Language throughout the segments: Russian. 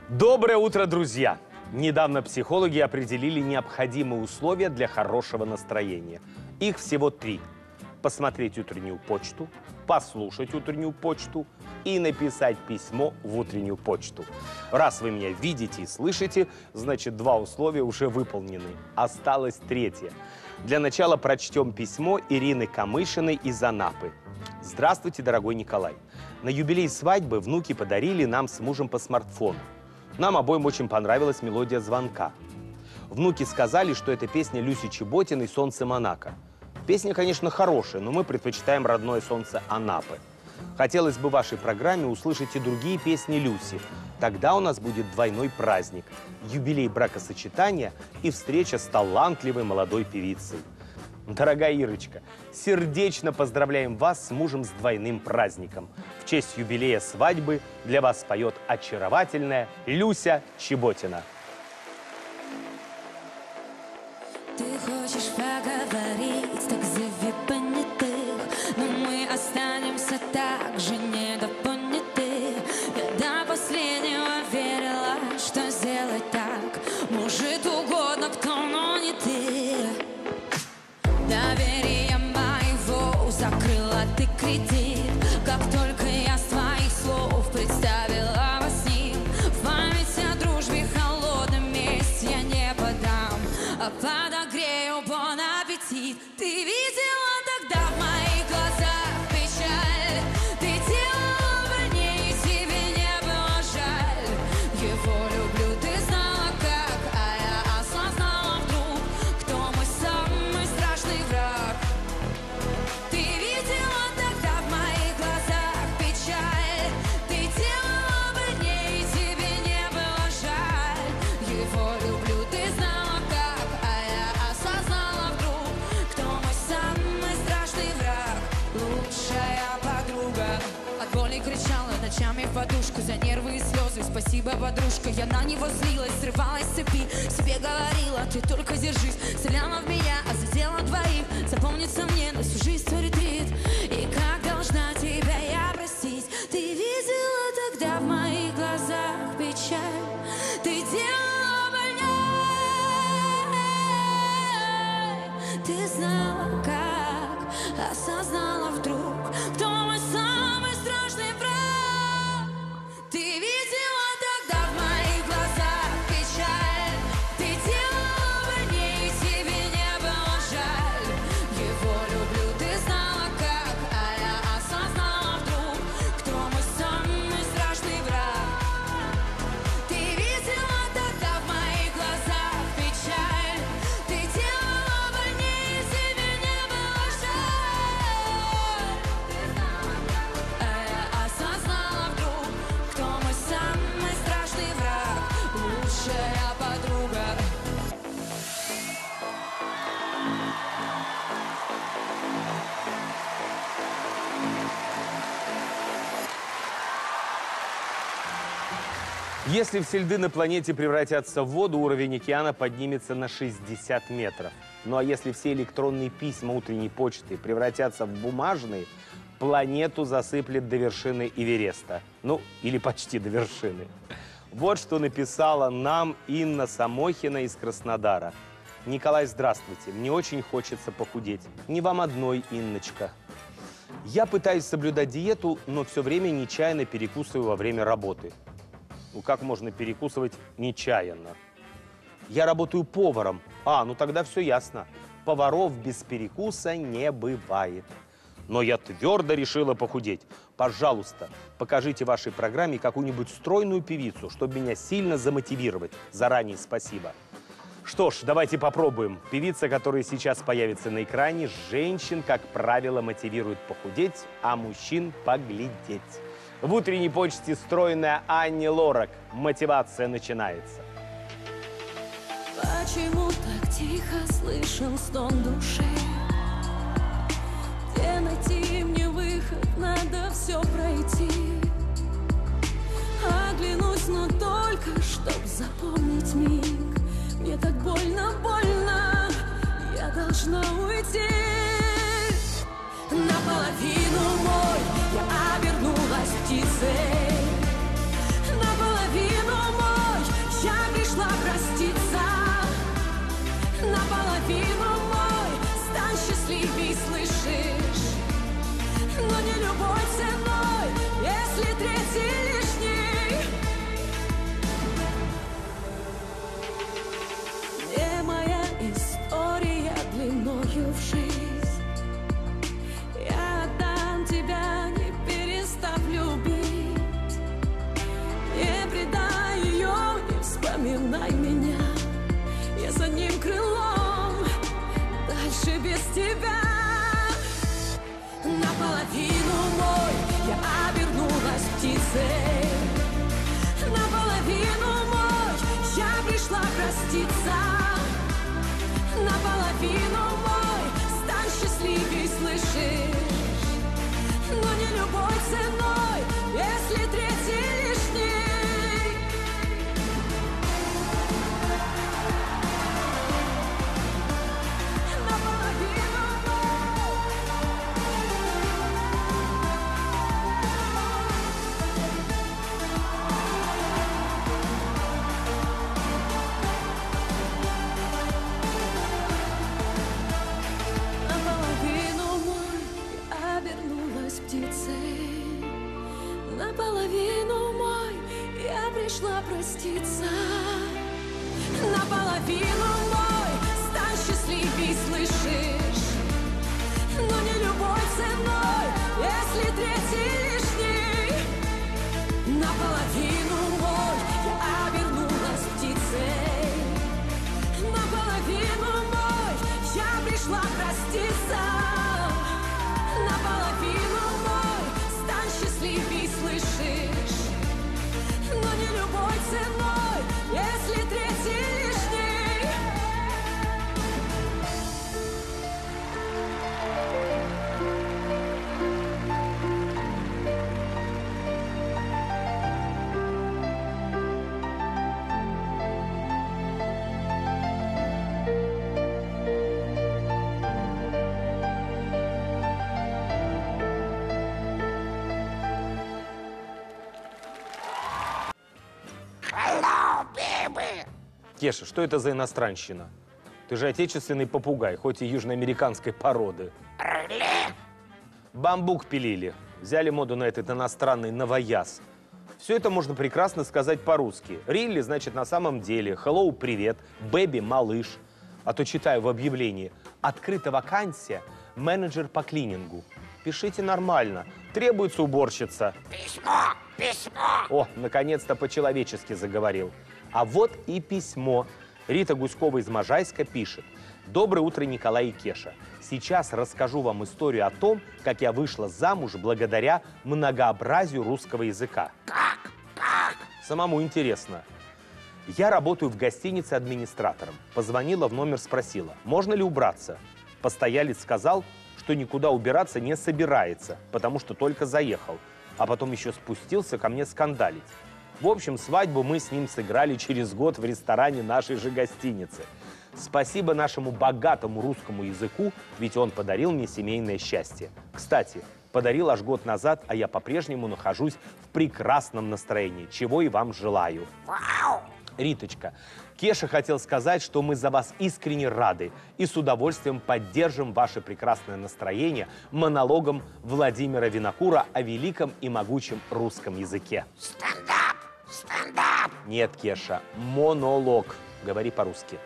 Доброе утро, друзья! Недавно психологи определили необходимые условия для хорошего настроения. Их всего 3. Посмотреть утреннюю почту, послушать утреннюю почту и написать письмо в утреннюю почту. Раз вы меня видите и слышите, значит, 2 условия уже выполнены. Осталось 3. Для начала прочтем письмо Ирины Камышиной из Анапы. Здравствуйте, дорогой Николай. На юбилей свадьбы внуки подарили нам с мужем по смартфону. Нам обоим очень понравилась мелодия звонка. Внуки сказали, что это песня Люси Чеботиной «Солнце Монако». Песня, конечно, хорошая, но мы предпочитаем родное солнце Анапы. Хотелось бы в вашей программе услышать и другие песни Люси. Тогда у нас будет двойной праздник – юбилей бракосочетания и встреча с талантливой молодой певицей. Дорогая Ирочка, сердечно поздравляем вас с мужем с двойным праздником. В честь юбилея свадьбы для вас поет очаровательная Люся Чеботина. Ты хочешь поговорить, так зови понятых, но мы останемся так же недопоняты. Я до последнего верила, что сделать так может угодно кто, но не ты. Доверие моего закрыла ты кредит, как только я с твоих слов представила во сне. В память о дружбе холодном месте я не подам, а подогрею бон аппетит. Ты видела тогда в моих глазах печаль, ты делала больнее, тебе не было жаль. Его люблю, ты знала как, а я осознала вдруг, кто мой самый страшный враг. Ты видела тогда в моих глазах печаль, ты делала больнее, тебе не было жаль. Его люблю, ты знала как, а я осознала вдруг, кто мой самый страшный враг. Лучшая подруга. От боли кричала ночами в подушку, за нервы и слезы спасибо, подружка. Я на него злилась, срывалась с цепи, себе говорила, ты только держись. Стреляла в меня, а задела двоих. Запомнится мне на всю жизнь твой ретрит. И как должна тебя я простить? Ты видела тогда в моих глазах печаль, ты делала больнее, ты знала как, осознала вдруг, кто мой самый страшный враг. Ты видела тогда в моих глазах печаль, ты делала больнее, тебе не было жаль. Его люблю, ты знала как, а я осознала вдруг, кто мой самый страшный враг. Ты видела тогда в моих глазах печаль, ты делала больнее, тебе не было жаль. А я осознала вдруг, кто мой самый страшный враг. Лучшая подруга. Если все льды на планете превратятся в воду, уровень океана поднимется на 60 метров. Ну а если все электронные письма утренней почты превратятся в бумажные, планету засыплет до вершины Эвереста. Ну, или почти до вершины. Вот что написала нам Инна Самохина из Краснодара. Николай, здравствуйте. Мне очень хочется похудеть. Не вам одной, Инночка. Я пытаюсь соблюдать диету, но все время нечаянно перекусываю во время работы. Ну как можно перекусывать нечаянно? Я работаю поваром. Ну тогда все ясно. Поваров без перекуса не бывает. Но я твердо решила похудеть. Пожалуйста, покажите в вашей программе какую-нибудь стройную певицу, чтобы меня сильно замотивировать. Заранее спасибо. Что ж, давайте попробуем. Певица, которая сейчас появится на экране, женщин, как правило, мотивирует похудеть, а мужчин поглядеть. В утренней почте стройная Ани Лорак. Мотивация начинается. Почему так тихо слышен стон души? Где найти мне выход? Надо все пройти. Оглянусь, но только чтоб запомнить миг. Мне так больно, больно, я должна уйти. Наполовину мой, я обернулась птицей. Наполовину мой. верю в жизнь. Я отдам тебя, не перестав любить. Не предай ее, не вспоминай меня. Я за одним крылом, дальше без тебя. Наполовину мой, я обернулась птицей. Наполовину мой, я пришла проститься. Наполовину мой, стань счастливей, слышишь? Но не любой ценой, если третий лишний. Наполовину мой, я пришла проститься. Наполовину мой, стань счастливей, слышишь? Но не любой ценой, если третий лишний. Наполовину мой, я обернулась птицей. Наполовину мой, я пришла проститься. Наполовину мой, стань счастливей, слышишь? Но не любой ценой, если третий лишний. Кеша, что это за иностранщина? Ты же отечественный попугай, хоть и южноамериканской породы. Бамбук пилили. Взяли моду на этот иностранный новояз. Все это можно прекрасно сказать по-русски. Рилли значит на самом деле. Hello, привет. Бэби, малыш. А то читаю в объявлении. Открыта вакансия. Менеджер по клинингу. Пишите нормально. Требуется уборщица. Письмо! Письмо! О, наконец-то по-человечески заговорил. А вот и письмо. Рита Гуськова из Можайска пишет. Доброе утро, Николай и Кеша. Сейчас расскажу вам историю о том, как я вышла замуж благодаря многообразию русского языка. Как? Как? Самому интересно. Я работаю в гостинице администратором. Позвонила в номер, спросила, можно ли убраться. Постоялец сказал, что никуда убираться не собирается, потому что только заехал. А потом еще спустился ко мне скандалить. В общем, свадьбу мы с ним сыграли через год в ресторане нашей же гостиницы. Спасибо нашему богатому русскому языку, ведь он подарил мне семейное счастье. Кстати, подарил аж год назад, а я по-прежнему нахожусь в прекрасном настроении, чего и вам желаю. Вау! Риточка, Кеша хотел сказать, что мы за вас искренне рады и с удовольствием поддержим ваше прекрасное настроение монологом Владимира Винокура о великом и могучем русском языке. Стендап! Стендап! Нет, Кеша, монолог. Говори по-русски.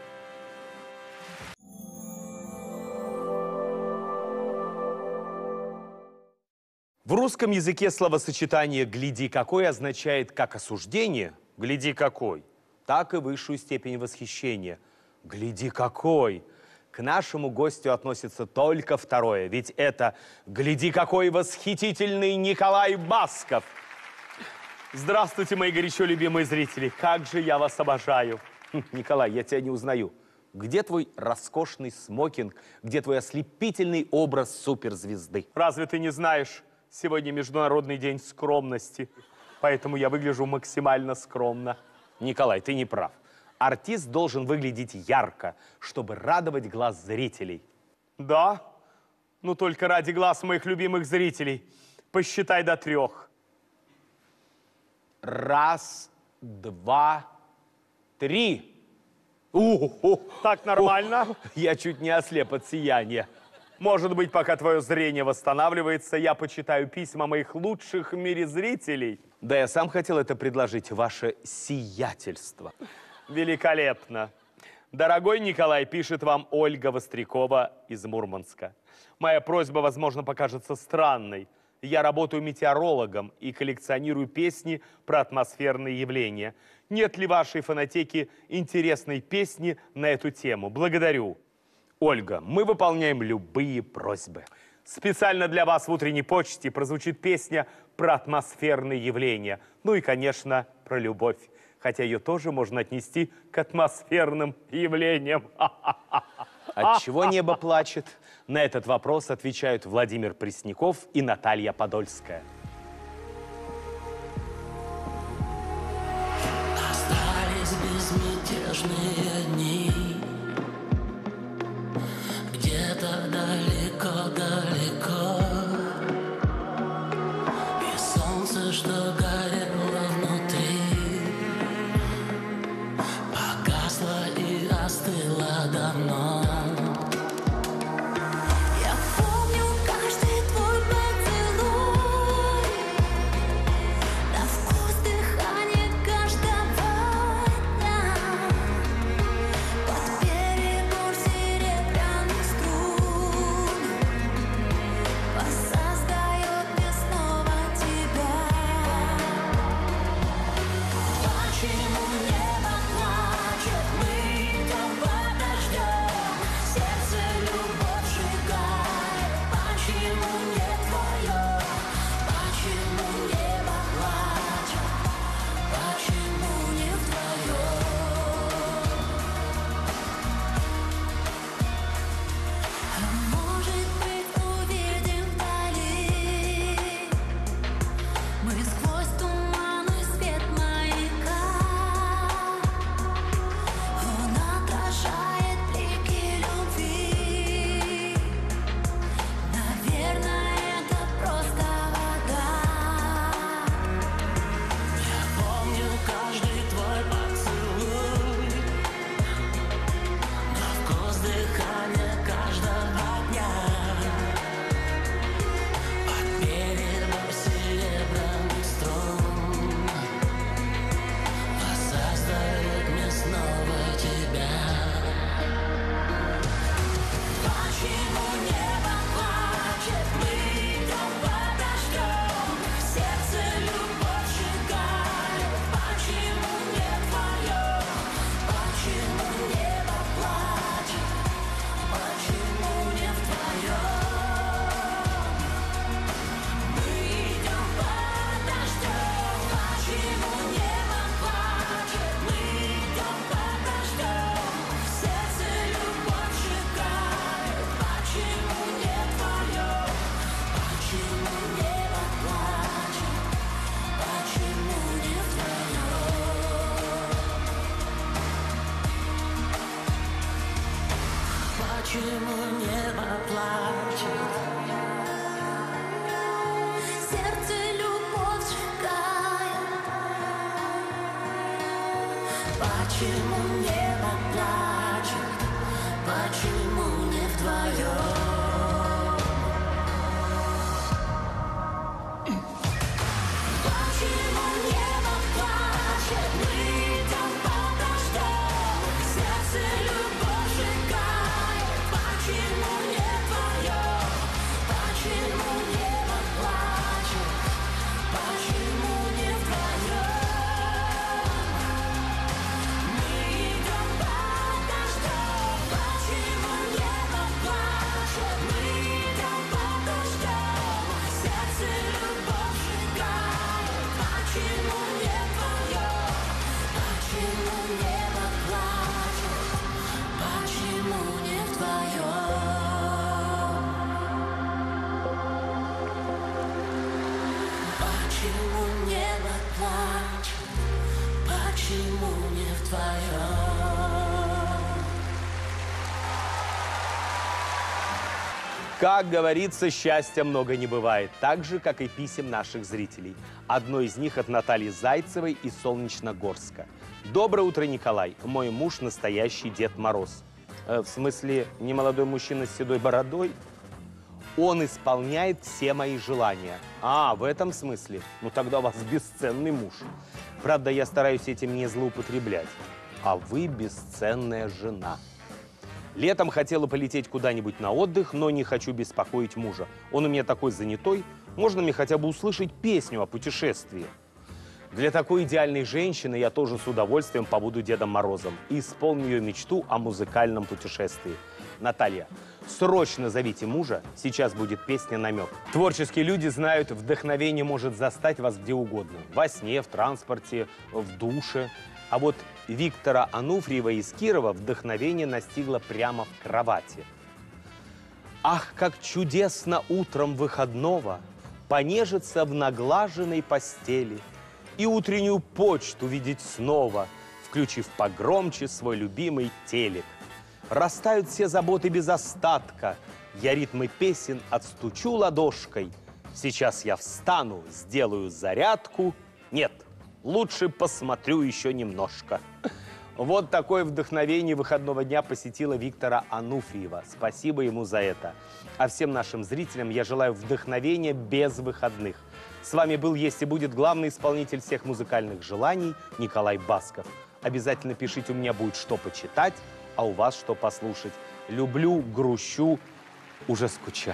В русском языке словосочетание «гляди какой» означает как осуждение, «гляди какой», так и высшую степень восхищения. «Гляди какой». К нашему гостю относится только второе, ведь это «гляди какой восхитительный Николай Басков». Здравствуйте, мои горячо любимые зрители. Как же я вас обожаю. Николай, я тебя не узнаю. Где твой роскошный смокинг? Где твой ослепительный образ суперзвезды? Разве ты не знаешь? Сегодня Международный день скромности. Поэтому я выгляжу максимально скромно. Николай, ты не прав. Артист должен выглядеть ярко, чтобы радовать глаз зрителей. Да? Ну только ради глаз моих любимых зрителей. Посчитай до 3. Раз, 2, 3. Так нормально? Я чуть не ослеп от сияния. Может быть, пока твое зрение восстанавливается, я почитаю письма моих лучших в мире зрителей. Да, я сам хотел это предложить, ваше сиятельство. Великолепно. Дорогой Николай, пишет вам Ольга Вострякова из Мурманска. Моя просьба, возможно, покажется странной. Я работаю метеорологом и коллекционирую песни про атмосферные явления. Нет ли в вашей фонотеке интересной песни на эту тему? Благодарю. Ольга, мы выполняем любые просьбы. Специально для вас в утренней почте прозвучит песня про атмосферные явления. Ну и, конечно, про любовь. Хотя ее тоже можно отнести к атмосферным явлениям. Отчего небо плачет? На этот вопрос отвечают Владимир Пресняков и Наталья Подольская. Остались безмятежные дни, где-то далеко-далеко, и солнце, что горело внутри, погасло и остыло давно. Я помню каждый твой поцелуй, на вкус дыхания каждого дня. Под перебор серебряных струн воссоздает мне снова тебя. Почему небо плачет, мы идем подождем, сердце любовь сжигает. Почему не твое, почему небо плачет, почему не твое? Может быть, увидим вдали мы сквозь туманный свет маяка. Он отражает блики любви. Наверное, это просто вода. Я помню каждый твой поцелуй, на вкус дыхания каждого дня. Под перебор серебряных струн воссоздает мне снова тебя. Почему небо плачет, мы идем подождем, сердце любовь сжигает. Почему не твое, почему небо плачет, почему не твое? Мы идем подождем, почему небо плачет, мы идем подождем, сердце любовь сжигает. Почему не твое, почему небо плачет, почему не твое? Почему небо плачет? Сердце любовь сжигает. Почему небо плачет? Почему не вдвоем? Почему небо плачет, мы идем подождем, сердце любовь сжигает. Почему не твое, почему небо плачет, почему не вдвоем? Мы идем подождем, почему небо плачет, мы идем подождем, сердце любовь сжигает. Почему не твое, почему небо плачет, почему не вдвоем? Почему небо плачет, почему не вдвоем? Как говорится, счастья много не бывает, так же, как и писем наших зрителей. Одно из них от Натальи Зайцевой из Солнечногорска. Доброе утро, Николай. Мой муж настоящий Дед Мороз. В смысле, не молодой мужчина с седой бородой? Он исполняет все мои желания. А, в этом смысле? Ну тогда у вас бесценный муж. Правда, я стараюсь этим не злоупотреблять. а вы бесценная жена. Летом хотела полететь куда-нибудь на отдых, но не хочу беспокоить мужа. Он у меня такой занятой, можно мне хотя бы услышать песню о путешествии? Для такой идеальной женщины я тоже с удовольствием побуду Дедом Морозом и исполню ее мечту о музыкальном путешествии. Наталья, срочно зовите мужа, сейчас будет песня «Намек». Творческие люди знают, вдохновение может застать вас где угодно. Во сне, в транспорте, в душе. А вот Виктора Ануфриева из Кирова вдохновение настигло прямо в кровати. Ах, как чудесно утром выходного понежиться в наглаженной постели и утреннюю почту видеть снова, включив погромче свой любимый телек. Растают все заботы без остатка, я ритмы песен отстучу ладошкой. Сейчас я встану, сделаю зарядку. Нет, лучше посмотрю еще немножко. Вот такое вдохновение выходного дня посетило Виктора Ануфриева. Спасибо ему за это. А всем нашим зрителям я желаю вдохновения без выходных. С вами был «Есть и будет» главный исполнитель всех музыкальных желаний Николай Басков. Обязательно пишите, у меня будет что почитать, а у вас что послушать. Люблю, грущу, уже скучаю.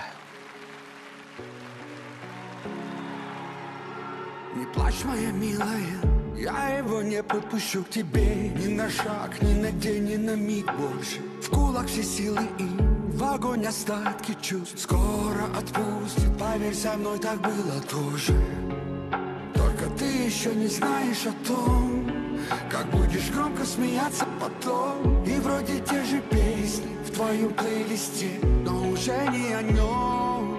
Не плачь, моя милая, я его не подпущу к тебе. Ни на шаг, ни на день, ни на миг больше. В кулак все силы и в огонь остатки чувств. Скоро отпустит, поверь, со мной так было тоже. Только ты еще не знаешь о том, как будешь громко смеяться потом. И вроде те же песни в твоем плейлисте, но уже не о нем.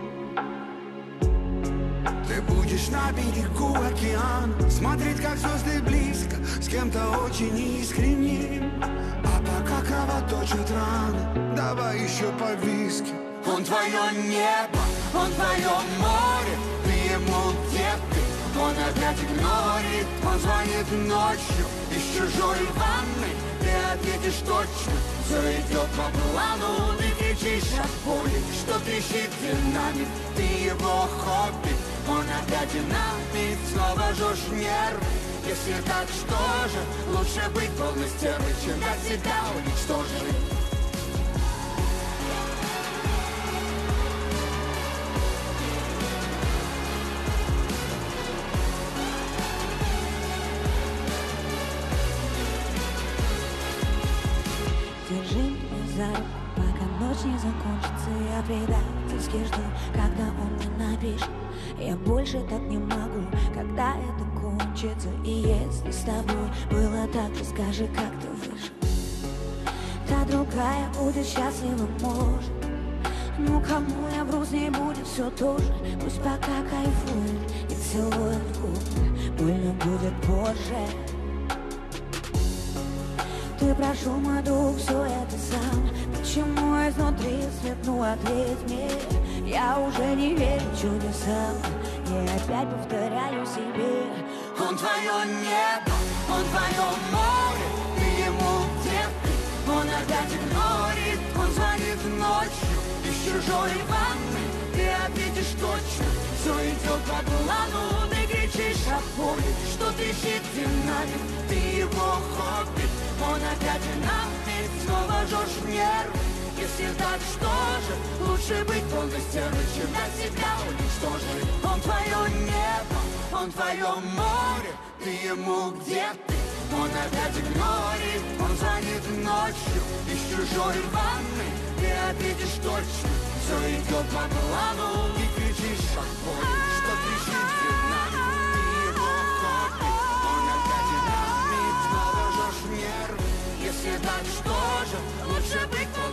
Ты будешь на берегу океана, смотреть, как звезды близко, с кем-то очень искренним. А пока кровоточит раны, давай еще по виски. Он твое небо, он твое море, ты ему где ты? Он опять игнорит, он звонит ночью из чужой ванны. Ты ответишь точно, все идет по плану. Ты кричишь от боли, что трещит динамик. Ты его хобби, он опять динамит. Снова жжешь нервы, если так, что же? Лучше быть полной стервой, чем дать себя уничтожить. Держи меня за руку, пока ночь не закончится. Я предательски жду, когда он мне напишет. Я больше так не могу, когда это кончится. И если с тобой было так же, скажи, как ты вышел. Та другая будет счастлива, может. Ну кому я вру, с ней будет все то же. Пусть пока кайфует и целует в губы, больно будет позже. Ты прошел мой дух, все это сам. Почему изнутри свет, ну ответь мне. Я уже не верю чудесам, и опять повторяю себе. Он твое небо, он твое море, ты ему где ты? Он опять игнорит, он звонит ночью из чужой ванны. Ты ответишь точно, все идет по плану. Ты кричишь от боли, что трещит динамик. Ты его хобби, он опять динамит. Снова жжешь нервы, если так, что же? Лучше быть полной стервой, чем дать себя уничтожить. Он твое небо, он твое море, ты ему где ты? Он опять игнорит, он звонит ночью из чужой ванны. Ты ответишь точно, все идет по плану. И кричишь от боли, что трещит динамик. Ты его хобби, он опять динамит. Снова жжешь нервы, если так, что же? Лучше быть